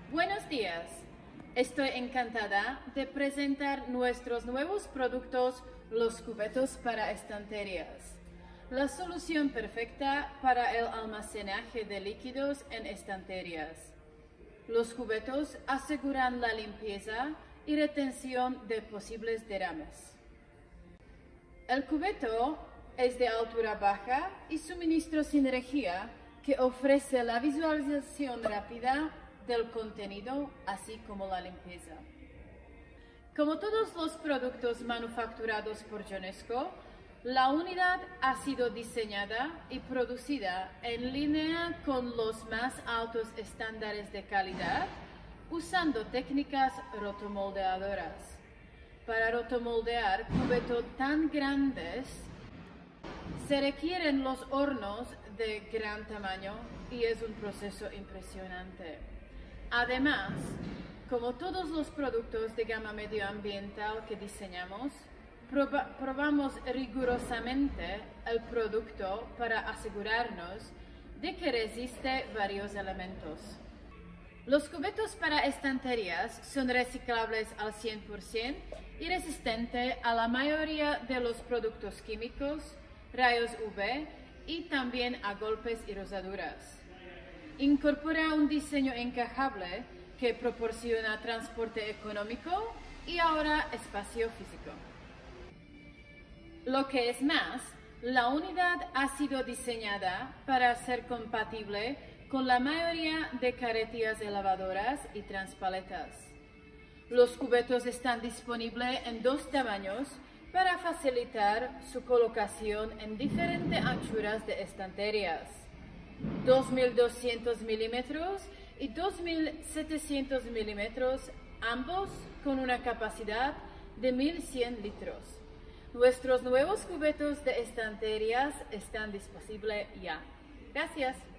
Buenos días. Estoy encantada de presentar nuestros nuevos productos, los cubetos para estanterías. La solución perfecta para el almacenaje de líquidos en estanterías. Los cubetos aseguran la limpieza y retención de posibles derrames. El cubeto es de altura baja y suministro sin energía que ofrece la visualización rápida del contenido, así como la limpieza. Como todos los productos manufacturados por Jonesco, la unidad ha sido diseñada y producida en línea con los más altos estándares de calidad, usando técnicas rotomoldeadoras. Para rotomoldear cubetos tan grandes, se requieren los hornos de gran tamaño y es un proceso impresionante. Además, como todos los productos de gama medioambiental que diseñamos, probamos rigurosamente el producto para asegurarnos de que resiste varios elementos. Los cubetos para estanterías son reciclables al 100% y resistentes a la mayoría de los productos químicos, rayos UV y también a golpes y rozaduras. Incorpora un diseño encajable que proporciona transporte económico y ahora espacio físico. Lo que es más, la unidad ha sido diseñada para ser compatible con la mayoría de carretillas elevadoras y transpaletas. Los cubetos están disponibles en dos tamaños para facilitar su colocación en diferentes anchuras de estanterías: 2200 milímetros y 2700 milímetros, ambos con una capacidad de 1100 litros. Nuestros nuevos cubetos de estanterías están disponibles ya. Gracias.